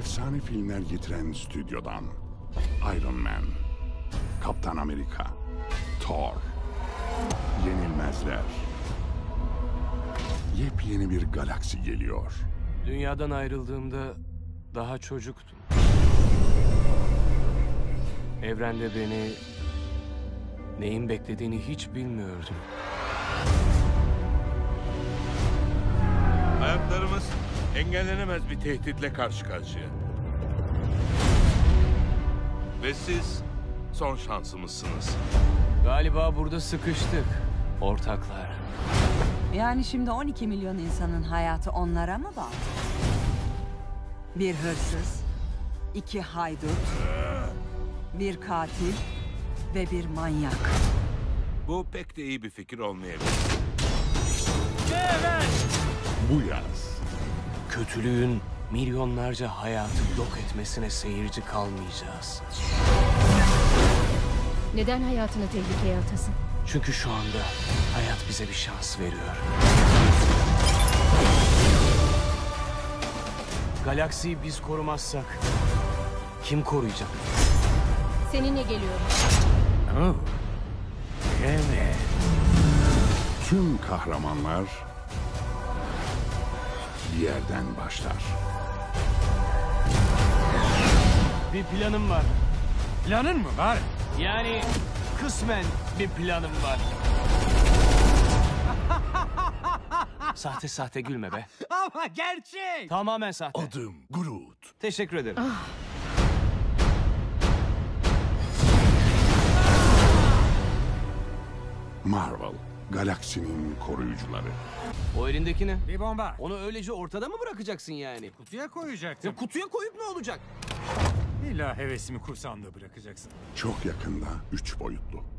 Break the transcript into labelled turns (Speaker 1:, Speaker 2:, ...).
Speaker 1: efsane filmler getiren stüdyodan Iron Man, Kaptan Amerika, Thor, Yenilmezler. Yepyeni bir galaksi geliyor.
Speaker 2: Dünyadan ayrıldığımda daha çocuktum. Evrende beni neyin beklediğini hiç bilmiyordum.
Speaker 3: Hayatlarımız engellenemez bir tehditle karşı karşıya. Ve siz son şansımızsınız.
Speaker 2: Galiba burada sıkıştık, ortaklar.
Speaker 4: Yani şimdi 12 milyon insanın hayatı onlara mı bağlı? Bir hırsız, 2 haydut, bir katil ve bir manyak.
Speaker 3: Bu pek de iyi bir fikir olmayabilir.
Speaker 1: Bu yaz
Speaker 2: Kötülüğün milyonlarca hayatı yok etmesine seyirci kalmayacağız.
Speaker 5: Neden hayatını tehlikeye atasın?
Speaker 2: Çünkü şu anda hayat bize bir şans veriyor. Galaksiyi biz korumazsak kim koruyacak?
Speaker 5: Seninle geliyorum.
Speaker 2: Oh. Evet.
Speaker 1: tüm kahramanlar bir yerden başlar.
Speaker 2: Bir planım var.
Speaker 6: Planın mı var?
Speaker 2: Yani kısmen bir planım var. Sahte gülme be.
Speaker 6: Ama gerçek.
Speaker 2: Tamamen sahte.
Speaker 1: Adım Groot.
Speaker 2: Teşekkür ederim.
Speaker 1: Marvel, galaksinin koruyucuları.
Speaker 2: O elindeki ne?
Speaker 6: Bir bomba.
Speaker 2: Onu öylece ortada mı bırakacaksın yani?
Speaker 6: Kutuya koyacaktım.
Speaker 2: Ya kutuya koyup ne olacak?
Speaker 6: İlla hevesimi kursağımda bırakacaksın.
Speaker 1: Çok yakında 3 boyutlu.